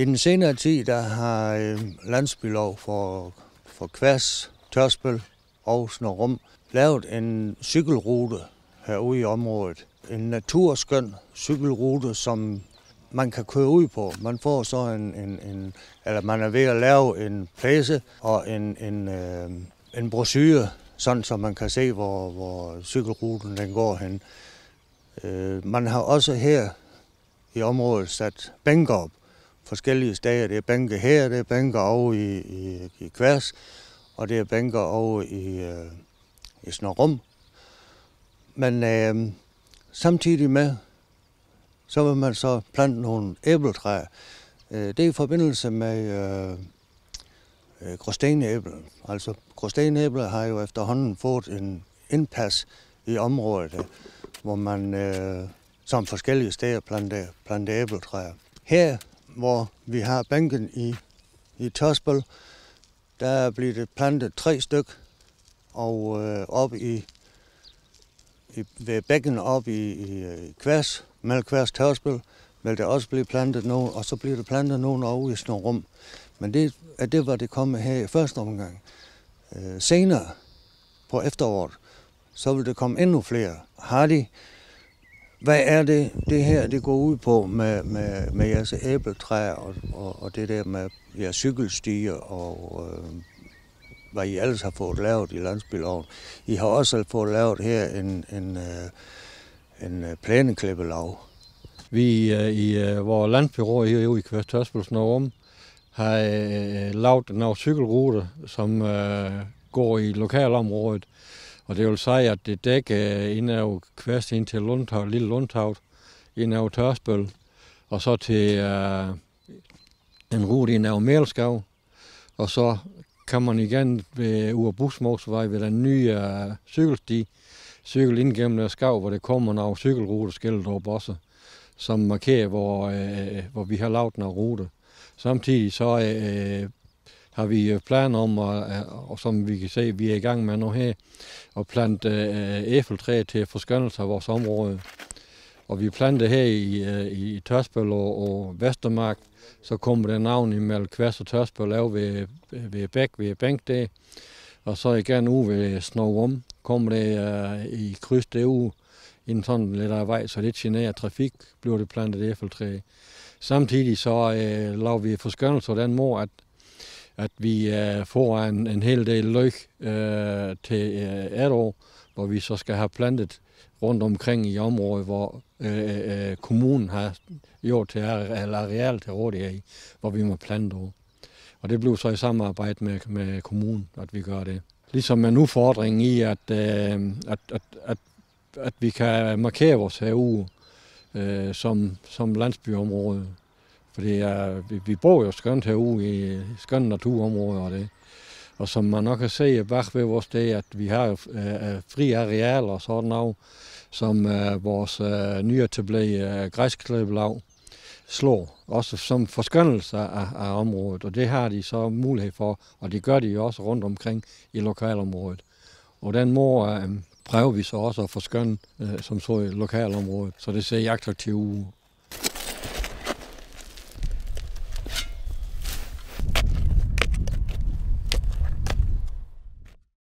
I den senere tid, der har Landsbylov for Kværs, Tørsbøl og Snorum lavet en cykelrute herude i området. En naturskøn cykelrute, som man kan køre ud på. Man får så eller man er ved at lave en plæse og en brochure, sådan så man kan se, hvor cykelruten den går hen. Man har også her i området sat bænker op forskellige steder. Det er bænker her, det er bænker over i Kværs, og det er bænker over i Snorum. Men samtidig med, så vil man så plante nogle æbletræer. Det er i forbindelse med gråstenæbler. Altså gråstenæbler har jo efterhånden fået en indpas i området, hvor man som forskellige steder planter æbletræer. Her, hvor vi har bænken i Tørsbøl, der bliver det plantet 3 styk, og op ved bækken op i Kværs, mellem Kværs og Tørsbøl, vil der også blive plantet nogen, og så bliver der plantet nogen over i Snorum. Men det var det kommet her i første omgang. Senere på efteråret, så vil det komme endnu flere. Hardy, hvad er det her, det går ud på med jeres æbletræer og det der med jeres cykelstier og hvad I ellers har fået lavet i Landsbyloven? I har også fået lavet her en plæneklippelag. Vi i vores landbyråd herude i Kværs, Tørsbøl, Snorum har lavet en cykelrute, som går i lokalområdet. Og det vil sige, at det dækker ind af Kværs ind til Lundhavn, Lille Lundhavn, ind af Tørsbøl, og så til en rute ind af Mælskov. Og så kan man igen ved Urbusmotorvej ved den nye cykelsti cykle ind gennem der skov, hvor det kommer nogle cykelruteskilt op også, som markerer, hvor vi har lavet en rute. Samtidig så har vi planer om, og som vi kan se, vi er i gang med nu her, at plante æbletræ til forskønnelse af vores område. Og vi planter her i Tørsbøl og Vestermark, så kommer der navn imellem Kværs og Tørsbøl af ved bænk der. Og så igen ude ved Snorum kommer det i kryds derude i en sådan lidt af vej, så det generer trafik, bliver det plantet æbletræ. Samtidig så laver vi forskønnelse af den måde, at vi får en hel del løg til et år, hvor vi så skal have plantet rundt omkring i området, hvor kommunen har gjort til areal til rådighed, hvor vi må plante over. Og det bliver så i samarbejde med kommunen, at vi gør det. Ligesom en udfordring i, at vi kan markere vores herude som landsbyområde. Fordi vi bor jo skønt herude i skønne naturområder og det. Og som man nok kan se bag ved vores det, at vi har fri arealer og sådan noget, som vores nyetablerede græsklippelag slår, også som forskønnelse af området. Og det har de så mulighed for, og det gør de jo også rundt omkring i lokalområdet. Og den måde prøver vi så også at forskønne som så i lokalområdet, så det ser attraktivt ud.